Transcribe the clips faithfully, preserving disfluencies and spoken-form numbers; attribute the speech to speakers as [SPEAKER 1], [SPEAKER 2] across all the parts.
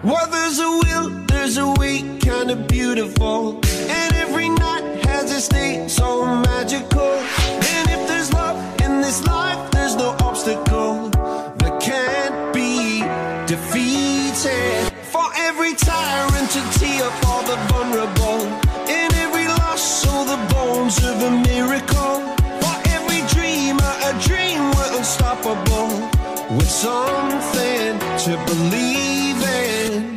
[SPEAKER 1] Well, there's a will, there's a way, kinda beautiful, and every night has its day so magical. And if there's love in this life, there's no obstacle that can't be defeated. For every tyrant to tear for the vulnerable, in every loss, all the bones of a miracle. For every dreamer, a dream we're unstoppable, with something to believe in.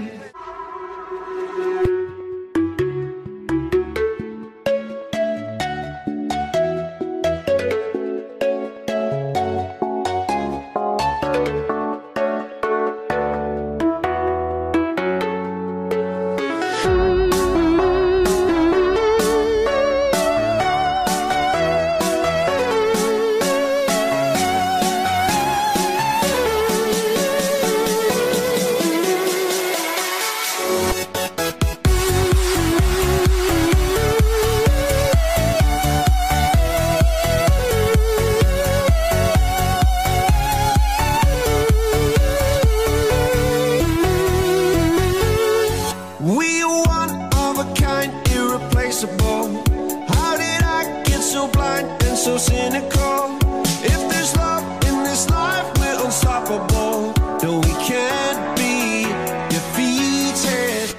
[SPEAKER 1] How did I get so blind and so cynical? If there's love in this life, we're unstoppable. No, we can't be defeated.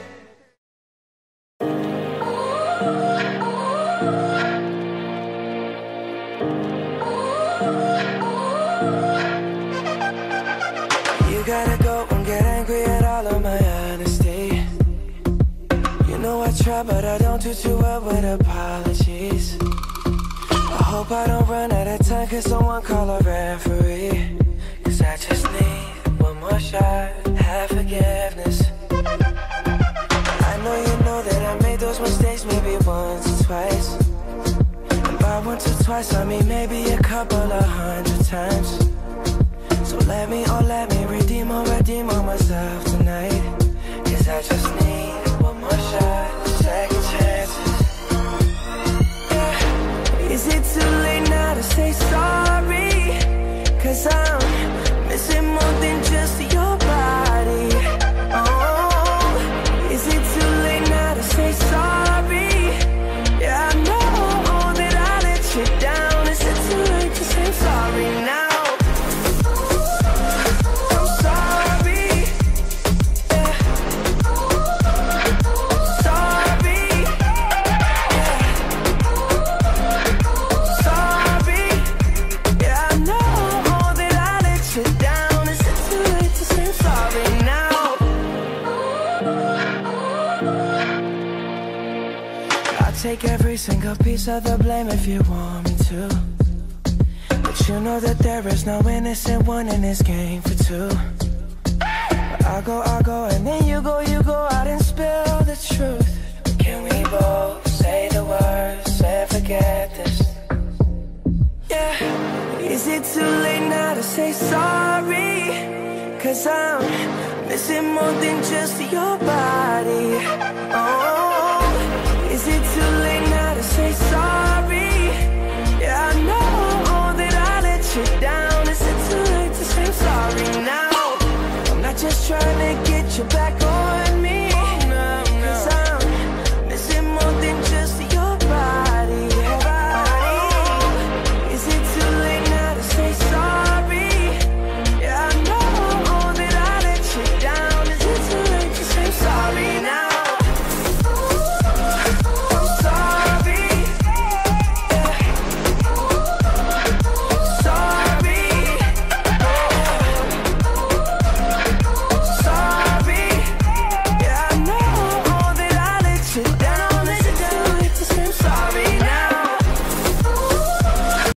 [SPEAKER 2] You gotta go and get angry at all of my honesty. You know I try, but I don't do too well with apologies. I hope I don't run out of time, cause someone call a referee. Cause I just need one more shot, have forgiveness. I know you know that I made those mistakes maybe once or twice. And by once or twice I mean maybe a couple of hundred times. So let me, oh let me redeem or redeem on myself tonight. Cause I just need one more shot, second chances. Yeah. Is it too late now to say sorry? Cause I'm missing more than just your body. Oh, is it too late now to say sorry? Yeah, I know that I let you down. Is it too late to say sorry now? Take every single piece of the blame if you want me to. But you know that there is no innocent one in this game for two. But I'll go, I'll go, and then you go, you go out and spill the truth. Can we both say the words and forget this? Yeah. Is it too late now to say sorry? Cause I'm missing more than just your body. Oh,